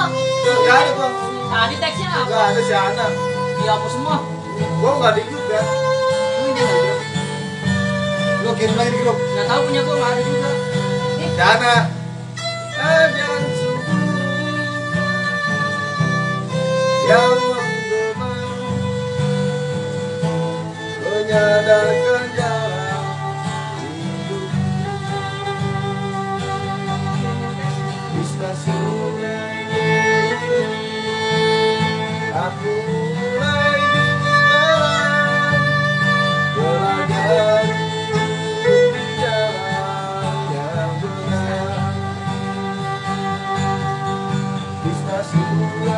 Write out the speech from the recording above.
Gak ada gua. Tadi teksnya apa? Gak ada si Ana. Dihapus semua. Gua nggak di grup ya. Ini dia nggak grup. Lu kirim lagi di grup. Nggak tahu punya gua nggak ada juga. Si Ana. Ajan subuh yang menggema menyadarkan jalan hidup di stasiun. Aku mulai jalan belajar di jalan yang benar di stasiun.